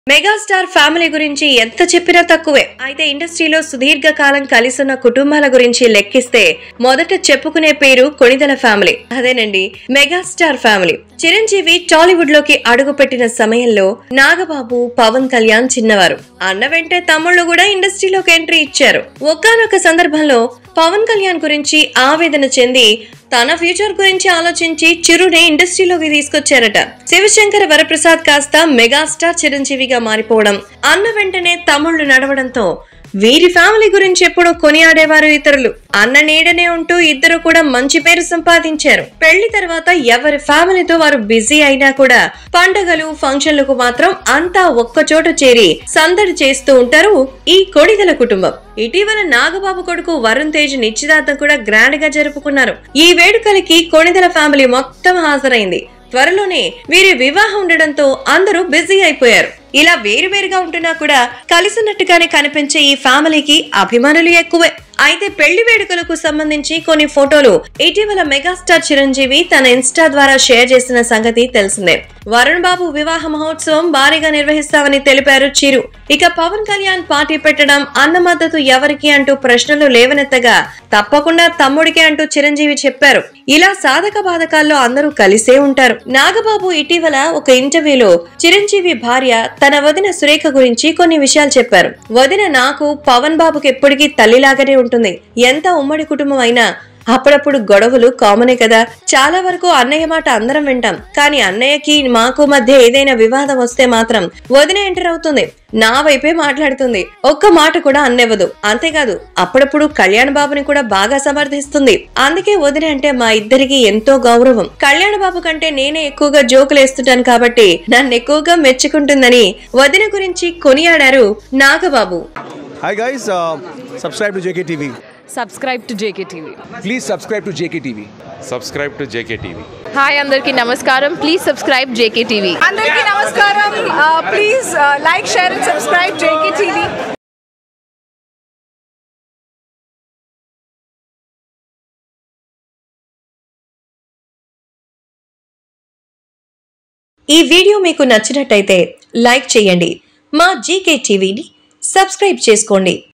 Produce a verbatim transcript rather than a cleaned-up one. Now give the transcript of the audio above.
Megastar family గురించి ఎంత చెప్పినా తక్కువే. అయితే ఇండస్ట్రీలో సుదీర్ఘ కాలం కలిసున్న కుటుంబాల గురించి లెక్కిస్తే మొదట చెప్పుకునే పేరు కొణిదెల ఫ్యామిలీ. అదేనండి మెగాస్టార్ ఫ్యామిలీ. చిరంజీవి టాలీవుడ్ లోకి అడుగుపెట్టిన సమయంలో నాగబాబు, పవన్ కళ్యాణ్ చిన్నవారు. అన్న వెంటే తమ్ముళ్ళు కూడా ఇండస్ట్రీలోకి ఎంట్రీ ఇచ్చారు. ఒకానొక సందర్భంలో పవన్ కళ్యాణ్ గురించి ఆవేదన చెంది తన ఫ్యూచర్ గురించి ఆలోచించి చిరుని ఇండస్ట్రీలోకి తీసుకొచ్చారట. శివశంకర వరప్రసాద్ కాస్త మెగాస్టార్ చిరంజీవిగా మారిపోవడం, అన్న వెంటనే తమ్ముళ్లు నడవడంతో వీరి ఫ్యామిలీ గురించి ఎప్పుడూ కొనియాడేవారు ఇతరులు. అన్న నీడనే ఉంటూ ఇద్దరు కూడా మంచి పేరు సంపాదించారు. పెళ్లి తర్వాత ఎవరి ఫ్యామిలీతో వారు బిజీ అయినా కూడా పండుగలు, ఫంక్షన్లకు మాత్రం అంతా ఒక్కచోట చేరి సందడి చేస్తూ ఉంటారు ఈ కొణిదెల కుటుంబం. ఇటీవల నాగబాబు కొడుకు వరుణ్ తేజ్ నిశ్చితార్థం కూడా గ్రాండ్ గా జరుపుకున్నారు. ఈ వేడుకలకి కొణిదెల ఫ్యామిలీ మొత్తం హాజరైంది. త్వరలోనే వీరి వివాహం ఉండడంతో అందరూ బిజీ అయిపోయారు. ఇలా వేరువేరుగా ఉంటున్నా కూడా కలిసినట్టుగానే కనిపించే ఈ ఫ్యామిలీకి అభిమానులు ఎక్కువే. అయితే పెళ్లి వేడుకలకు సంబంధించి కొన్ని ఫోటోలు ఇటీవల మెగాస్టార్ చిరంజీవి తన ఇన్స్టా ద్వారా షేర్ చేసిన సంగతి తెలిసిందే. వరుణ్ బాబు వివాహ మహోత్సవం భారీగా నిర్వహిస్తామని తెలిపారు చిరు. ఇక పవన్ కళ్యాణ్ పార్టీ పెట్టడం, అన్న మద్దతు ఎవరికి అంటూ ప్రశ్నలు లేవనెత్తగా తప్పకుండా తమ్ముడికే అంటూ చిరంజీవి చెప్పారు. ఇలా సాధక బాధకాల్లో అందరూ కలిసే ఉంటారు. నాగబాబు ఇటీవల ఒక ఇంటర్వ్యూలో చిరంజీవి భార్య తన వదిన సురేఖ గురించి కొన్ని విషయాలు చెప్పారు. వదిన నాకు, పవన్ బాబుకి ఎప్పటికీ తల్లిలాగానే ఉంటుంది. ఎంత ఉమ్మడి కుటుంబం అయినా అప్పుడప్పుడు గొడవలు కామనే కదా. చాలా వరకు అన్నయ్య మాట అందరం వింటాం. కానీ అన్నయ్యకి మాకు మధ్య ఏదైనా వివాదం వస్తే మాత్రం వదిన ఎంటర్ అవుతుంది. నా వైపే మాట్లాడుతుంది. ఒక్క మాట కూడా అన్నివ్వదు. అంతేకాదు అప్పుడప్పుడు కళ్యాణ్ బాబుని కూడా బాగా సమర్థిస్తుంది. అందుకే వదిన అంటే మా ఇద్దరికి ఎంతో గౌరవం. కళ్యాణ్ బాబు కంటే నేనే ఎక్కువగా జోకులు వేస్తుంటాను కాబట్టి నన్ను ఎక్కువగా మెచ్చుకుంటుందని వదిన గురించి కొనియాడారు Nagababu. Hi guys, uh, subscribe to J K T V. Subscribe to J K T V. Please subscribe to J K T V. Subscribe to J K T V. Hi, andarki namaskaram. Please subscribe J K T V. Andarki namaskaram. Uh, please uh, like, share and subscribe J K T V. ఈ video మీకు నచ్చినట్టయితే like చేయండి. మా GK టీవీని subscribe చేసుకోండి.